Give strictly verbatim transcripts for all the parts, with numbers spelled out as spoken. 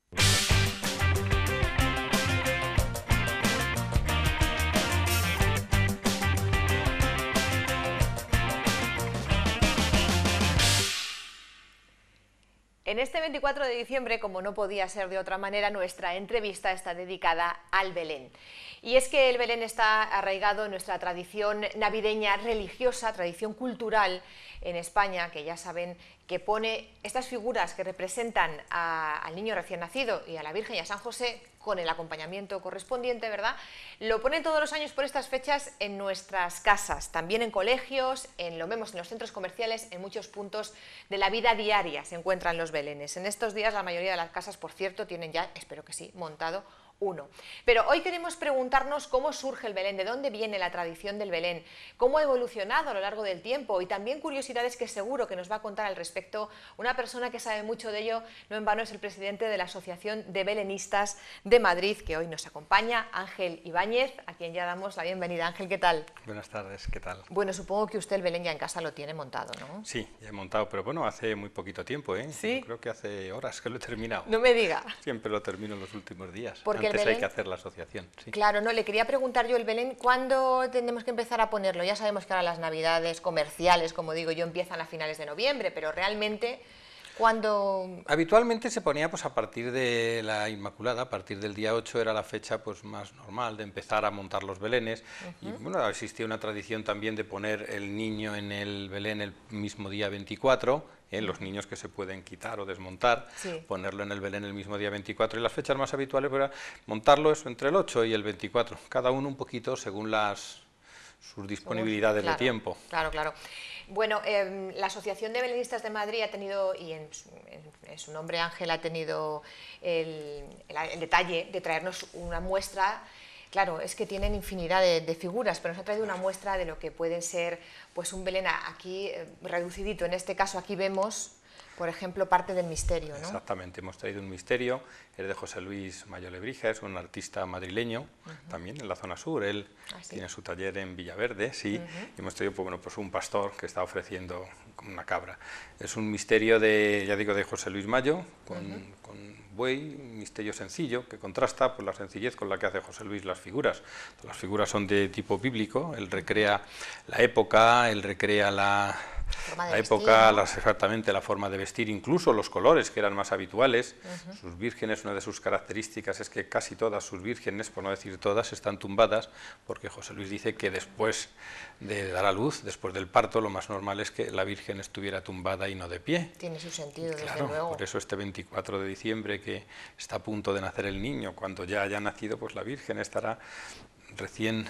En este veinticuatro de diciembre, como no podía ser de otra manera, nuestra entrevista está dedicada al Belén. Y es que el Belén está arraigado en nuestra tradición navideña religiosa, tradición cultural en España, que ya saben que pone estas figuras que representan a, al niño recién nacido y a la Virgen y a San José, con el acompañamiento correspondiente, ¿verdad? Lo ponen todos los años por estas fechas en nuestras casas, también en colegios, en, lo vemos en los centros comerciales, en muchos puntos de la vida diaria se encuentran los belenes. En estos días la mayoría de las casas, por cierto, tienen ya, espero que sí, montado uno. Pero hoy queremos preguntarnos cómo surge el Belén, de dónde viene la tradición del Belén, cómo ha evolucionado a lo largo del tiempo y también curiosidades que seguro que nos va a contar al respecto una persona que sabe mucho de ello, no en vano es el presidente de la Asociación de Belenistas de Madrid, que hoy nos acompaña, Ángel Ibáñez, a quien ya damos la bienvenida. Ángel, ¿qué tal? Buenas tardes, ¿qué tal? Bueno, supongo que usted el Belén ya en casa lo tiene montado, ¿no? Sí, ya he montado, pero bueno, hace muy poquito tiempo, ¿eh? Sí. Yo creo que hace horas que lo he terminado. No me diga. Siempre lo termino en los últimos días. Porque Antes el Belén... hay que hacer la asociación. Sí. Claro, no, le quería preguntar yo el Belén, ¿cuándo tenemos que empezar a ponerlo? Ya sabemos que ahora las navidades comerciales, como digo yo, empiezan a finales de noviembre, pero realmente... ¿Cuándo? Habitualmente se ponía pues a partir de la Inmaculada, a partir del día ocho era la fecha pues más normal de empezar a montar los belenes. Uh-huh. Y bueno, existía una tradición también de poner el niño en el Belén el mismo día veinticuatro, ¿eh? Los niños que se pueden quitar o desmontar, sí. Ponerlo en el Belén el mismo día veinticuatro, y las fechas más habituales era montarlo eso entre el ocho y el veinticuatro, cada uno un poquito según las sus disponibilidades claro, de tiempo. Claro, claro. Bueno, eh, la Asociación de Belenistas de Madrid ha tenido, y en su, en, en su nombre Ángel ha tenido el, el, el detalle de traernos una muestra. Claro, es que tienen infinidad de, de figuras, pero nos ha traído una muestra de lo que puede ser pues un Belén aquí eh, reducidito. En este caso aquí vemos, por ejemplo, parte del misterio, ¿no? Exactamente, hemos traído un misterio, es de José Luis Mayo Lebrija, es un artista madrileño, uh-huh. También en la zona sur, él ¿Ah, sí? tiene su taller en Villaverde, sí, uh-huh. Y hemos traído pues, bueno, pues un pastor que está ofreciendo como una cabra. Es un misterio de, ya digo, de José Luis Mayo, con, uh-huh. con buey, un misterio sencillo, que contrasta pues, la sencillez con la que hace José Luis las figuras. Las figuras son de tipo bíblico, él recrea la época, él recrea la... La época, las, exactamente la forma de vestir, incluso los colores que eran más habituales. Uh-huh. Sus vírgenes, una de sus características es que casi todas sus vírgenes, por no decir todas, están tumbadas, porque José Luis dice que después de dar a luz, después del parto, lo más normal es que la Virgen estuviera tumbada y no de pie. Tiene su sentido, claro, desde luego. Por eso este veinticuatro de diciembre, que está a punto de nacer el niño, cuando ya haya nacido, pues la Virgen estará recién...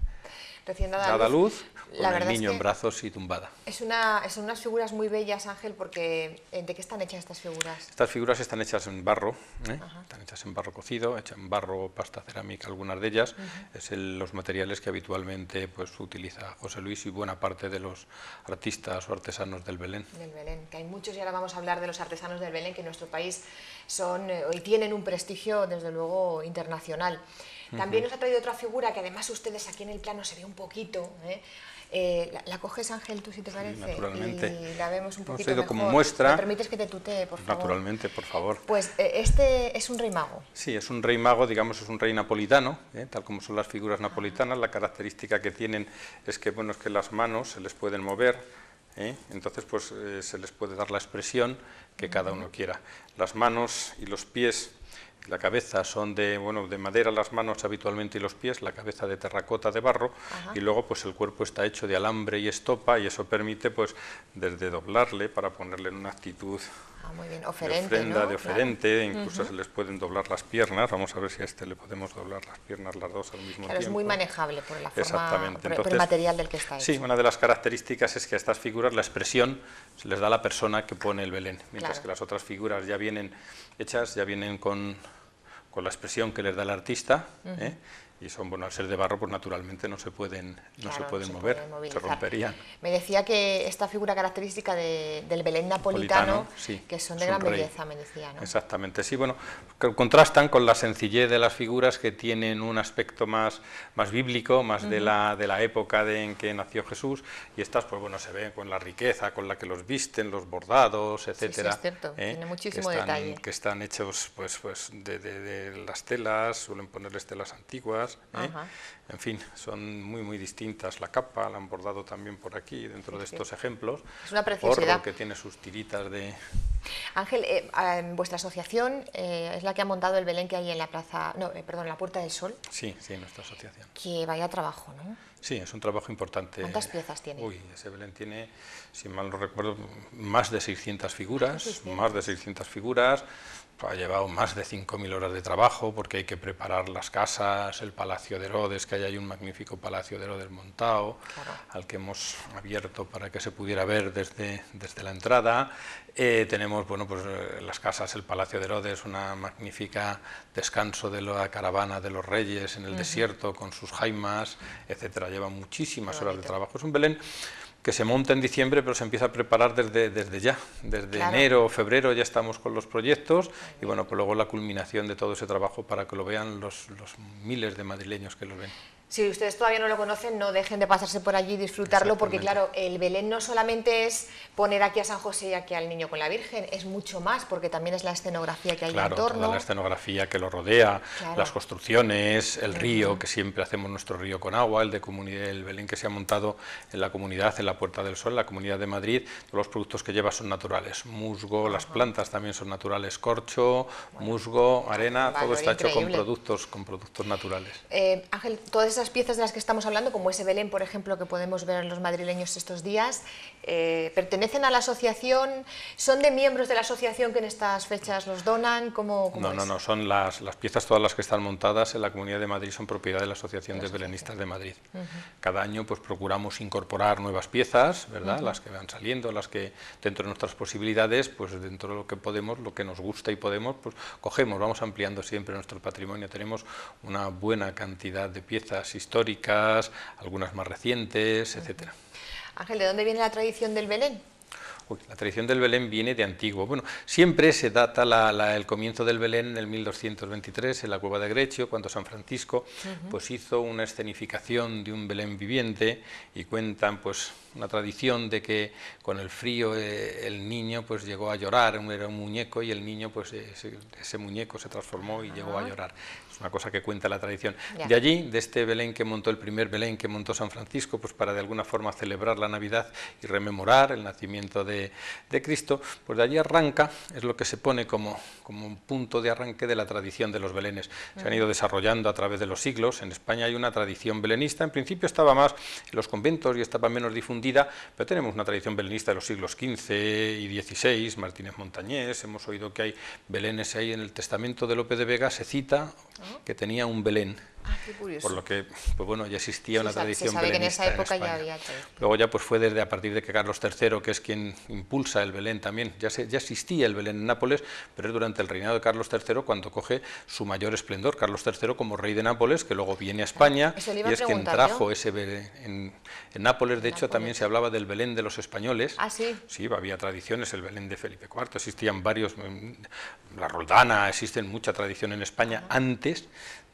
Recién dada, dada luz, luz, con el niño es que en brazos y tumbada. Es una, son unas figuras muy bellas, Ángel, porque ¿de qué están hechas estas figuras? Estas figuras están hechas en barro, ¿eh? Están hechas en barro cocido, hechas en barro, pasta cerámica, algunas de ellas. Uh-huh. Es el, los materiales que habitualmente pues, utiliza José Luis y buena parte de los artistas o artesanos del Belén. Del Belén, que hay muchos, y ahora vamos a hablar de los artesanos del Belén, que en nuestro país son eh, y tienen un prestigio, desde luego, internacional. También nos ha traído otra figura que además ustedes aquí en el plano se ve un poquito, ¿eh? Eh, la, la coges, Ángel, tú si te parece, sí, naturalmente. Y la vemos un poquito mejor. Como muestra. ¿Me permites que te tutee, por favor? Naturalmente, por favor. Pues eh, este es un rey mago. Sí, es un rey mago, digamos, es un rey napolitano, ¿eh? Tal como son las figuras napolitanas. La característica que tienen es que, bueno, es que las manos se les pueden mover, ¿eh? Entonces pues eh, se les puede dar la expresión que uh-huh. cada uno quiera. Las manos y los pies... La cabeza son de, bueno, de madera las manos habitualmente y los pies, la cabeza de terracota de barro. Ajá. Y luego pues el cuerpo está hecho de alambre y estopa, y eso permite pues desde doblarle para ponerle en una actitud ah, muy bien. Oferente, de ofrenda, ¿no? de oferente, claro. Incluso uh-huh. se les pueden doblar las piernas. Vamos a ver si a este le podemos doblar las piernas las dos al mismo claro, tiempo. Es muy manejable por la forma, Exactamente. Por, Entonces, por el material del que está hecho. Sí, una de las características es que a estas figuras la expresión se les da a la persona que pone el Belén, mientras claro. que las otras figuras ya vienen hechas, ya vienen con, con la expresión que les da el artista, uh-huh. ¿eh? y son, bueno, al ser de barro, pues naturalmente no se pueden, no claro, se pueden no se mover, pueden se romperían. Me decía que esta figura característica de, del Belén napolitano, napolitano sí, que son de gran rey. belleza, me decía, ¿no? Exactamente, sí, bueno, que contrastan con la sencillez de las figuras que tienen un aspecto más, más bíblico, más uh-huh. de, la, de la época de, en que nació Jesús, y estas, pues bueno, se ven con la riqueza con la que los visten, los bordados, etcétera. Sí, sí, es cierto, ¿eh? tiene muchísimo que están, detalle. Que están hechos, pues, pues de, de, de las telas, suelen ponerles telas antiguas, ¿eh? uh-huh. en fin, son muy, muy distintas. La capa la han bordado también por aquí, dentro sí, de estos sí. ejemplos. Es una preciosidad. Orro, que tiene sus tiritas de... Ángel, eh, eh, vuestra asociación eh, es la que ha montado el Belén que hay en la plaza, no, eh, perdón, en la Puerta del Sol. Sí, sí, nuestra asociación. Que vaya trabajo, ¿no? Sí, es un trabajo importante. ¿Cuántas piezas tiene? Uy, ese Belén tiene, si mal no recuerdo, más de seiscientas figuras, ¿seiscientas? Más de seiscientas figuras. Ha llevado más de cinco mil horas de trabajo porque hay que preparar las casas, el Palacio de Herodes, que hay ahí un magnífico Palacio de Herodes montado, claro. al que hemos abierto para que se pudiera ver desde, desde la entrada. Eh, tenemos, bueno, pues las casas, el Palacio de Herodes, una magnífica descanso de la caravana de los reyes en el uh-huh. desierto con sus jaimas, etcétera. Lleva muchísimas horas de trabajo. Es un Belén que se monta en diciembre, pero se empieza a preparar desde, desde ya, desde claro. enero o febrero ya estamos con los proyectos y bueno, pues luego la culminación de todo ese trabajo para que lo vean los, los miles de madrileños que lo ven. Si ustedes todavía no lo conocen, no dejen de pasarse por allí y disfrutarlo, porque claro, el Belén no solamente es poner aquí a San José y aquí al niño con la Virgen, es mucho más, porque también es la escenografía que hay claro, en torno. Toda la escenografía que lo rodea, claro. las construcciones, el río, uh-huh. que siempre hacemos nuestro río con agua, el de comunidad, el Belén que se ha montado en la comunidad, en la Puerta del Sol, en la Comunidad de Madrid, todos los productos que lleva son naturales, musgo, uh-huh. las plantas también son naturales, corcho, bueno, musgo, arena, todo está increíble. hecho con productos, con productos naturales. Eh, Ángel, todas esas piezas de las que estamos hablando, como ese Belén, por ejemplo, que podemos ver en los madrileños estos días, eh, ¿pertenecen a la asociación? ¿Son de miembros de la asociación que en estas fechas los donan? ¿Cómo, cómo no, es? no, no, son las, las piezas, todas las que están montadas en la Comunidad de Madrid son propiedad de la Asociación de, de Belenistas de Madrid. Uh-huh. Cada año pues procuramos incorporar nuevas piezas, ¿verdad? Uh-huh. Las que van saliendo, las que dentro de nuestras posibilidades, pues dentro de lo que podemos, lo que nos gusta y podemos, pues cogemos, vamos ampliando siempre nuestro patrimonio. Tenemos una buena cantidad de piezas históricas, algunas más recientes, etcétera. Ángel, ¿de dónde viene la tradición del Belén? Uy, la tradición del Belén viene de antiguo. Bueno, siempre se data la, la, el comienzo del Belén en el mil doscientos veintitrés, en la cueva de Grecio, cuando San Francisco uh-huh. pues hizo una escenificación de un Belén viviente, y cuentan pues una tradición de que con el frío eh, el niño pues llegó a llorar, era un muñeco y el niño pues ese, ese muñeco se transformó y uh-huh. llegó a llorar. Es una cosa que cuenta la tradición. Yeah. De allí, de este Belén que montó, el primer Belén que montó San Francisco, pues para de alguna forma celebrar la Navidad y rememorar el nacimiento de, de Cristo, pues de allí arranca, es lo que se pone como, como un punto de arranque de la tradición de los Belenes. Se uh-huh. han ido desarrollando a través de los siglos. En España hay una tradición belenista, en principio estaba más en los conventos y estaba menos difundida, pero tenemos una tradición belenista de los siglos quince y dieciséis, Martínez Montañés, hemos oído que hay belenes ahí en el testamento de Lope de Vega, se cita que tenía un Belén. Ah, qué curioso. Por lo que, pues bueno, ya existía sí, una tradición se sabe belenista que en esa época en ya había todo. Luego ya pues fue desde a partir de que Carlos tercero, que es quien impulsa el Belén también, ya, se, ya existía el Belén en Nápoles, pero es durante el reinado de Carlos tercero cuando coge su mayor esplendor, Carlos tercero como rey de Nápoles, que luego viene a España, ah, y es quien trajo yo. ese Belén. En, en Nápoles, de en hecho, Nápoles. también se hablaba del Belén de los españoles. Ah, sí. Sí, había tradiciones, el Belén de Felipe cuarto, existían varios, la Roldana, existen mucha tradición en España ah. antes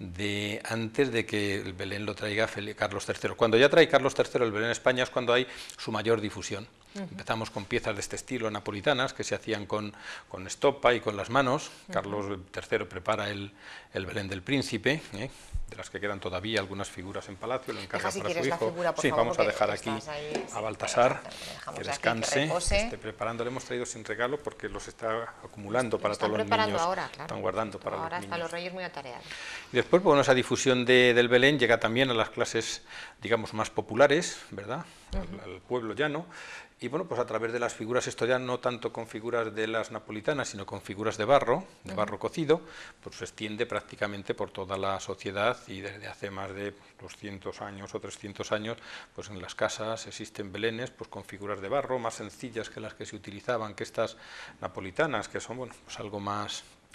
de antes de que el Belén lo traiga Carlos tercero. Cuando ya trae Carlos tercero el Belén a España es cuando hay su mayor difusión. Uh-huh. Empezamos con piezas de este estilo napolitanas que se hacían con, con estopa y con las manos. Uh-huh. Carlos tercero prepara el, el Belén del Príncipe, ¿eh? de las que quedan todavía algunas figuras en palacio, lo encarga si para su hijo. Figura, sí, favor, vamos a dejar aquí ahí, a Baltasar, sí, que descanse, aquí, que, que esté preparando. Le hemos traído sin regalo porque los está acumulando para todos los niños. Ahora, claro. Están guardando para ahora los niños. Ahora están los reyes muy atareados. Y después, bueno, esa difusión de, del Belén llega también a las clases, digamos, más populares, ¿verdad? Uh-huh. al, al pueblo llano. Y bueno, pues a través de las figuras, esto ya no tanto con figuras de las napolitanas, sino con figuras de barro, de barro uh-huh. cocido, pues se extiende prácticamente por toda la sociedad, y desde hace más de doscientos años o trescientos años, pues en las casas existen belenes pues con figuras de barro, más sencillas que las que se utilizaban, que estas napolitanas, que son, bueno, pues algo más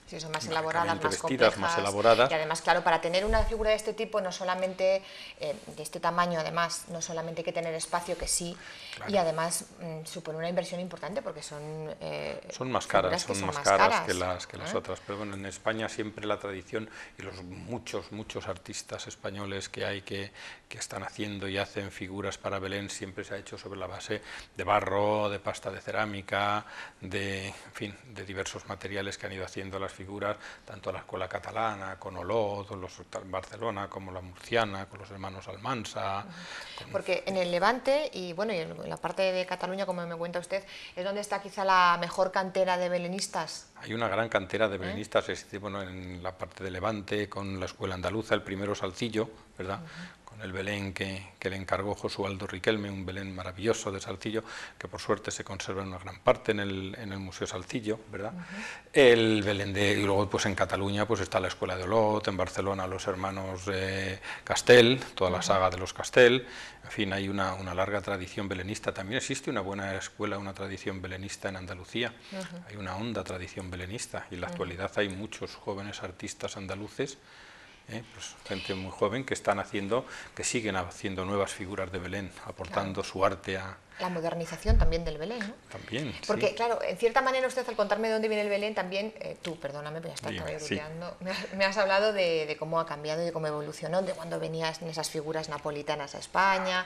Sí, son más elaboradas, más vestidas, complejas, más elaboradas. Y además, claro, para tener una figura de este tipo, no solamente eh, de este tamaño, además, no solamente hay que tener espacio, que sí, claro. Y además mmm, supone una inversión importante porque son eh, son más caras, son, son más, más caras, caras que las que las ¿eh? otras. Pero bueno, en España siempre la tradición y los muchos muchos artistas españoles que hay que, que están haciendo y hacen figuras para Belén siempre se ha hecho sobre la base de barro, de pasta de cerámica, de, en fin, de diversos materiales que han ido haciendo las figuras, tanto la escuela catalana, con Olot, los Barcelona, como la murciana, con los hermanos Almansa. Con... Porque en el Levante, y bueno, y en la parte de Cataluña, como me cuenta usted, es donde está quizá la mejor cantera de belenistas. Hay una gran cantera de belenistas, ¿Eh? es, bueno, en la parte de Levante, con la escuela andaluza, el primero Salcillo, ¿verdad? Uh-huh. Con el Belén que, que le encargó Josualdo Riquelme, un Belén maravilloso de Salcillo, que por suerte se conserva en una gran parte en el, en el Museo Salcillo, ¿verdad? Uh-huh. El Belén de, y luego pues en Cataluña pues está la escuela de Olot, en Barcelona los hermanos eh, Castel, toda la uh-huh. saga de los Castel, en fin, hay una, una larga tradición belenista. También existe una buena escuela, una tradición belenista en Andalucía, uh-huh. hay una honda tradición belenista y en la uh-huh. actualidad hay muchos jóvenes artistas andaluces, ¿Eh? Pues gente muy joven que están haciendo, que siguen haciendo nuevas figuras de Belén, aportando claro. su arte a... La modernización también del Belén, ¿no? También, Porque, sí. claro, en cierta manera usted al contarme de dónde viene el Belén, también, eh, tú, perdóname, pero ya está, Dime, sí. me, has, me has hablado de, de cómo ha cambiado y de cómo evolucionó, de cuando venías en esas figuras napolitanas a España.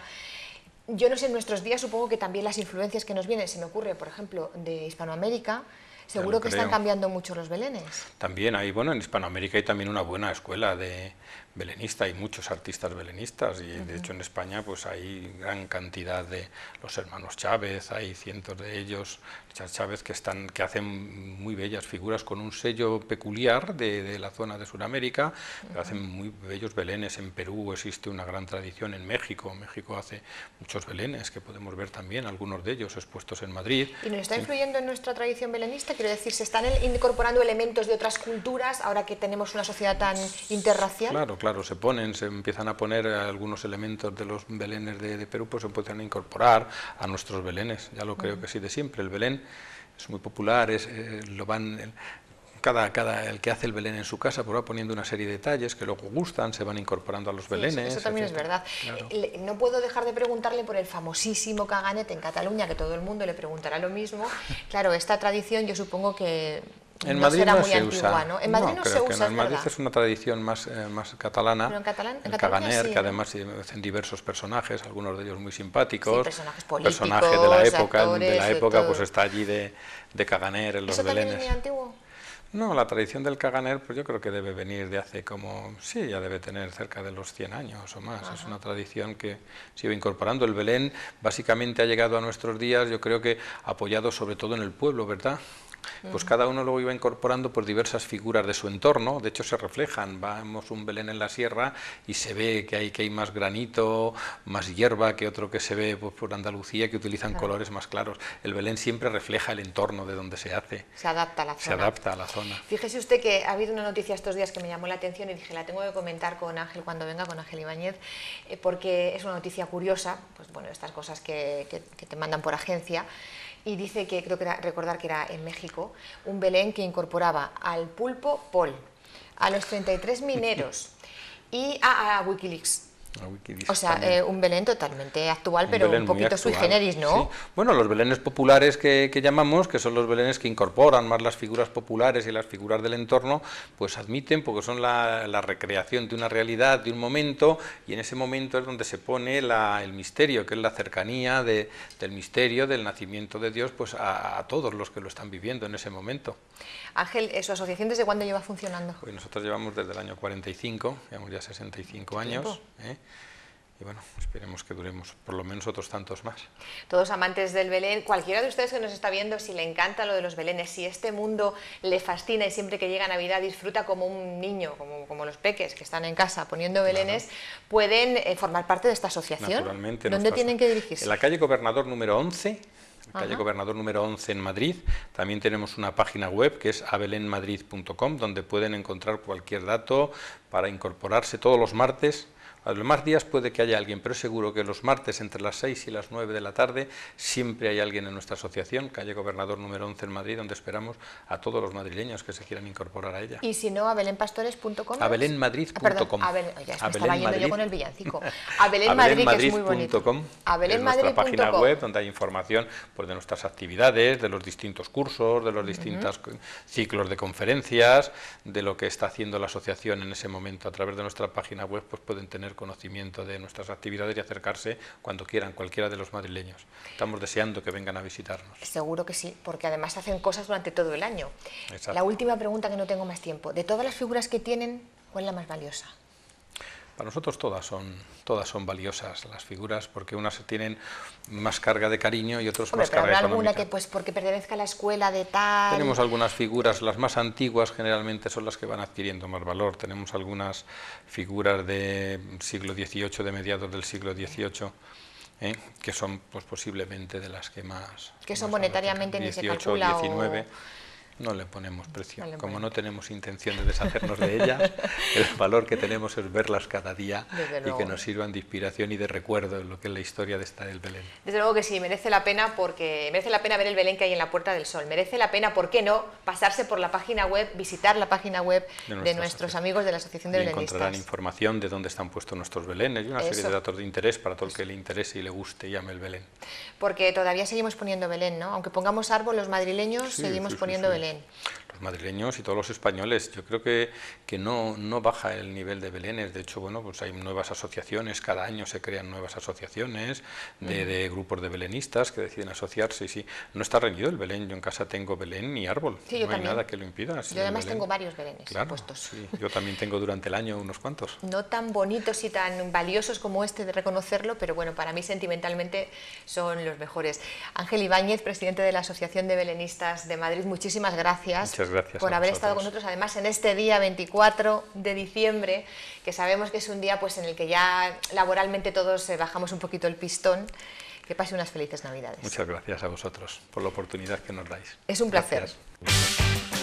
Yo no sé, en nuestros días supongo que también las influencias que nos vienen, se me ocurre, por ejemplo, de Hispanoamérica. Seguro que están cambiando mucho los belenes. También hay, bueno, en Hispanoamérica hay también una buena escuela de belenista, hay muchos artistas belenistas y uh-huh. de hecho en España pues hay gran cantidad de los hermanos Chávez, hay cientos de ellos, Chávez, que están que hacen muy bellas figuras con un sello peculiar de, de la zona de Sudamérica, uh-huh. hacen muy bellos belenes. En Perú existe una gran tradición, en México, México hace muchos belenes que podemos ver también, algunos de ellos expuestos en Madrid. ¿Y nos está influyendo en nuestra tradición belenista? Quiero decir, ¿se están incorporando elementos de otras culturas ahora que tenemos una sociedad tan interracial? Claro, claro, se ponen, se empiezan a poner algunos elementos de los belenes de, de Perú, pues se empiezan a incorporar a nuestros belenes. Ya lo creo uh-huh. que sí de siempre. El Belén es muy popular, es, eh, lo van... El, Cada, cada, el que hace el Belén en su casa pues va poniendo una serie de detalles que luego gustan, se van incorporando a los sí, belenes. Eso, eso también etcétera. Es verdad. Claro. No puedo dejar de preguntarle por el famosísimo caganet en Cataluña, que todo el mundo le preguntará lo mismo. Claro, esta tradición yo supongo que en no Madrid será no muy se antigua, usa. ¿no? En Madrid no, no se creo usa, que no. En Madrid ¿verdad? es una tradición más, eh, más catalana. Pero en catalán, en el caganer, sí, que además ¿no? hacen diversos personajes, algunos de ellos muy simpáticos. Sí, personajes políticos, personaje de la época, actores, de la época de pues está allí de, de caganer en los ¿Eso belenes. ¿Eso también es muy antiguo? No, la tradición del caganer pues yo creo que debe venir de hace como, sí, ya debe tener cerca de los cien años o más. Ajá. Es una tradición que se iba incorporando. El Belén básicamente ha llegado a nuestros días, yo creo que apoyado sobre todo en el pueblo, ¿verdad? Pues cada uno luego iba incorporando por diversas figuras de su entorno, de hecho se reflejan, vamos un Belén en la sierra y se ve que hay, que hay más granito, más hierba que otro que se ve pues, por Andalucía, que utilizan claro. colores más claros. El Belén siempre refleja el entorno de donde se hace. Se adapta a la zona. Se adapta a la zona. Fíjese usted que ha habido una noticia estos días que me llamó la atención y dije, la tengo que comentar con Ángel cuando venga, con Ángel Ibáñez, eh, porque es una noticia curiosa, pues bueno, estas cosas que, que, que te mandan por agencia. Y dice que, creo que era, recordar que era en México, un Belén que incorporaba al pulpo Paul, a los treinta y tres mineros y a, a Wikileaks. O sea, eh, un Belén totalmente actual, pero un, un poquito sui generis, ¿no? Sí. Bueno, los belenes populares que, que llamamos, que son los belenes que incorporan más las figuras populares y las figuras del entorno, pues admiten, porque son la, la recreación de una realidad, de un momento, y en ese momento es donde se pone la, el misterio, que es la cercanía de, del misterio del nacimiento de Dios, pues a, a todos los que lo están viviendo en ese momento. Ángel, ¿su asociación desde cuándo lleva funcionando? Pues nosotros llevamos desde el año cuarenta y cinco, llevamos ya sesenta y cinco años, ¿eh? Y bueno, esperemos que duremos por lo menos otros tantos más. Todos amantes del Belén, cualquiera de ustedes que nos está viendo, si le encanta lo de los belenes, si este mundo le fascina y siempre que llega Navidad disfruta como un niño, como, como los peques que están en casa poniendo belenes, claro. pueden eh, formar parte de esta asociación. Naturalmente. ¿Dónde tienen que dirigirse? En la calle Gobernador número once, calle Ajá. Gobernador número once en Madrid. También tenemos una página web que es a belen madrid punto com, donde pueden encontrar cualquier dato para incorporarse todos los martes. A los demás días puede que haya alguien, pero es seguro que los martes entre las seis y las nueve de la tarde siempre hay alguien en nuestra asociación, calle Gobernador número once en Madrid, donde esperamos a todos los madrileños que se quieran incorporar a ella. Y si no, a belén pastores punto com. A belén madrid punto com. Ah, perdón, a Belén, ya me estaba yendo yo con el villancico. A Belén Madrid, que es muy bonito. A Belén Madrid punto com, es nuestra página web donde hay información pues, de nuestras actividades, de los distintos cursos, de los distintos uh-huh. ciclos de conferencias, de lo que está haciendo la asociación en ese momento. A través de nuestra página web pues pueden tener conocimiento de nuestras actividades y acercarse cuando quieran, cualquiera de los madrileños. Estamos deseando que vengan a visitarnos. Seguro que sí, porque además hacen cosas durante todo el año. Exacto. La última pregunta, que no tengo más tiempo. De todas las figuras que tienen, ¿cuál es la más valiosa? Para nosotros todas son, todas son valiosas las figuras, porque unas tienen más carga de cariño y otros Hombre, más pero carga habrá económica. alguna que pues porque pertenezca a la escuela de tal... Tenemos algunas figuras, las más antiguas generalmente son las que van adquiriendo más valor. Tenemos algunas figuras de siglo dieciocho, de mediados del siglo dieciocho, ¿eh? que son pues posiblemente de las que más... Que son más monetariamente ni se dieciocho, calcula diecinueve, o... No le ponemos precio. No le Como ponemos. no tenemos intención de deshacernos de ellas, el valor que tenemos es verlas cada día y que nos sirvan de inspiración y de recuerdo en lo que es la historia de esta del Belén. Desde luego que sí, merece la pena, porque merece la pena ver el Belén que hay en la Puerta del Sol. Merece la pena, ¿por qué no?, pasarse por la página web, visitar la página web de, de nuestros amigos de la Asociación de Belenistas. Encontrarán información de dónde están puestos nuestros Belenes y una serie Eso. de datos de interés para todo el que le interese y le guste y ame el Belén. Porque todavía seguimos poniendo Belén, ¿no? Aunque pongamos árbol, los madrileños sí, seguimos sí, sí, poniendo sí. Belén. Los madrileños y todos los españoles, yo creo que, que no, no baja el nivel de Belenes. De hecho, bueno, pues hay nuevas asociaciones, cada año se crean nuevas asociaciones de, uh-huh. de grupos de belenistas que deciden asociarse y sí, no está reñido el Belén. Yo en casa tengo Belén y árbol, sí, yo no también. hay nada que lo impida. Yo además tengo varios Belenes claro, puestos. Sí, yo también tengo durante el año unos cuantos. No tan bonitos y tan valiosos como este de reconocerlo, pero bueno, para mí sentimentalmente son los mejores. Ángel Ibáñez, presidente de la Asociación de Belenistas de Madrid, muchísimas gracias, Muchas gracias por haber estado con nosotros, además en este día veinticuatro de diciembre, que sabemos que es un día pues en el que ya laboralmente todos eh, bajamos un poquito el pistón. Que pase unas felices Navidades. Muchas gracias a vosotros por la oportunidad que nos dais. Es un placer. Gracias.